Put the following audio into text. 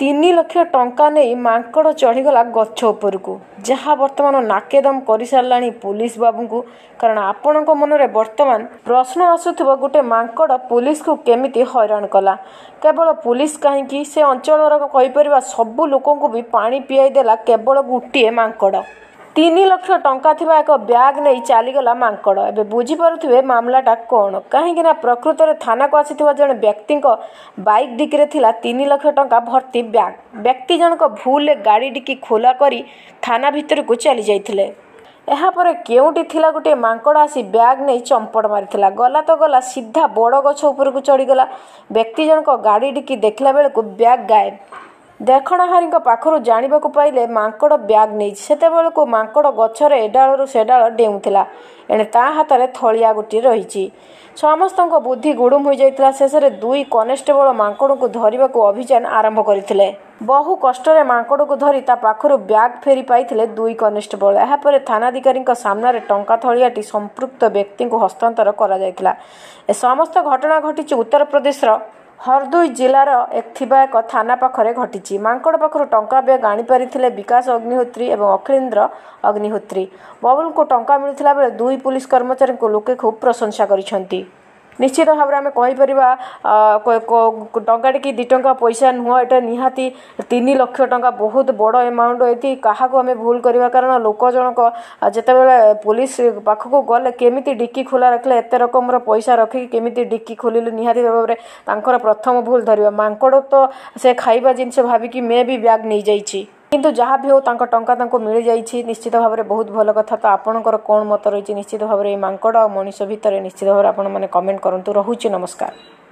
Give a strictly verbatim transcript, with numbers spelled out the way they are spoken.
तीन लक्ष टंका नहीं मांकड़ चढ़ीगला गछ उपरकू जहाँ बर्तमान नाकेदम कर सारा पुलिस बाबू को। कारण आपण मनरे बर्तमान प्रश्न आसुथिबो गोटे मांकड़ पुलिस को केमिति हैरान कला। केवल पुलिस कहीं से अंचल कहीपर सबू लोक भी पानी पियाई देला केवल गोटे मांकड़। तीन लक्ष टंका थिबा एक ब्याग नहीं चलीगला मांकड़। एबे बुझी पारुथिबे मामलाटा कौन कहीं प्रकृत में थाना को आसीथिबा जड़े व्यक्ति बाइक डिक्की थिला तीन लक्ष टंका भर्ती ब्याग। व्यक्ति जनक भूल गाड़ी डिक्की खोला करी थाना भितर को चली जाइथिले। यापर केउटी थिला गोटे मांकड़ आसी ब्याग नहीं चंपड़ मारिथिला। गला तो गला सीधा बड़ गछ उपर को चढ़ीगला। व्यक्ति जनक गाड़ी डिक्की देखला बेल को ब्याग गायब। देखणाहारी पाखर जाना पाइले मांकड़ ब्याग नहीं सेते को मांकड़ गछर एडालू सेडाल डेउथिला। एणे ता हाथ में थलिया गोटे रही। समस्त बुद्धि गुड़ुम हो जाता। शेष में दुई कनेस्टेबल मांकड़ को धरने को अभियान आरंभ करते। बहु कष्ट मांकड़ को धरी ता पाखर ब्याग फेरी पाई दुई कनेस्टेबल। यापर थानाधिकारी सामने टंका थलियाटी संपृक्त व्यक्ति को हस्तांतर कर समस्त घटना घटी उत्तर प्रदेश हरदोई जिलार एक थिबा एक थाना पाखरे घटी। मांकड़ पाखर टंका ब्याग आनीपारी विकास अग्निहोत्री और अखिलेन्द्र अग्निहोत्री। बबुल को टंका मिलता बेले दुई पुलिस कर्मचारी को लोके खूब प्रशंसा करिसेंती। निश्चित भाव में कहीपर टंका टी दी टंका पैसा नुह एटा निहाती तीन लक्ष टंका बहुत बड़ एमाउंट। ये क्या आम भूल करवा कारण लोक जनक जिते पुलिस पाखक गले केमिति डिक्की खोला रखले एत रकम पैसा रखिक केमिति डिक्की खोलिले निहाती भाव में तांकर प्रथम भूल धरवा। मांकड़ तो से खाइबा जिनस भाविकी मे भी ब्याग नहीं जाइए किंतु जहाँ भी हो तांको टंका तांको मिल जाइए। निश्चित भाव में बहुत भल कथा। तो आपणकर कौन मत रही निश्चित भाव में मांकड़ और मनीष भितर निश्चित भाव में आपण मैंने कमेंट करूँ। रहुछि नमस्कार।